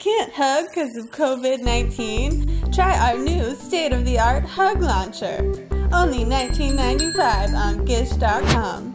Can't hug because of COVID-19? Try our new state-of-the-art hug launcher. Only $19.95 on Gish.com.